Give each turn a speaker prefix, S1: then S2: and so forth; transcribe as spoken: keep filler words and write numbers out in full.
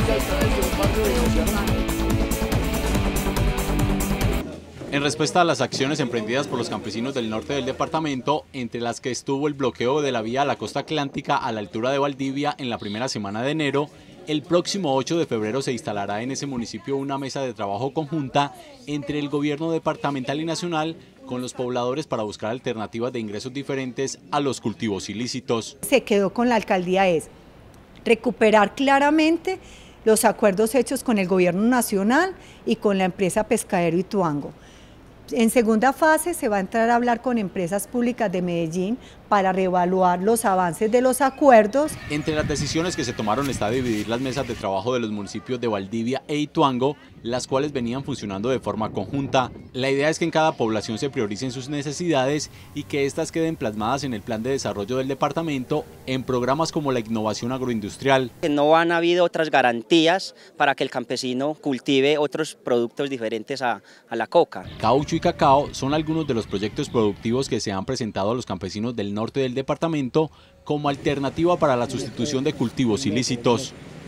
S1: En respuesta a las acciones emprendidas por los campesinos del norte del departamento, entre las que estuvo el bloqueo de la vía a la costa atlántica a la altura de Valdivia en la primera semana de enero, el próximo ocho de febrero se instalará en ese municipio una mesa de trabajo conjunta entre el gobierno departamental y nacional con los pobladores para buscar alternativas de ingresos diferentes a los cultivos ilícitos.
S2: Se quedó con la alcaldía es recuperar claramente los acuerdos hechos con el gobierno nacional y con la empresa Pescadero Ituango. En segunda fase se va a entrar a hablar con empresas públicas de Medellín para reevaluar los avances de los acuerdos.
S1: Entre las decisiones que se tomaron está dividir las mesas de trabajo de los municipios de Valdivia e Ituango, las cuales venían funcionando de forma conjunta. La idea es que en cada población se prioricen sus necesidades y que éstas queden plasmadas en el plan de desarrollo del departamento en programas como la innovación agroindustrial.
S3: No han habido otras garantías para que el campesino cultive otros productos diferentes a, a la coca.
S1: Caucho y cacao son algunos de los proyectos productivos que se han presentado a los campesinos del norte del departamento como alternativa para la sustitución de cultivos ilícitos.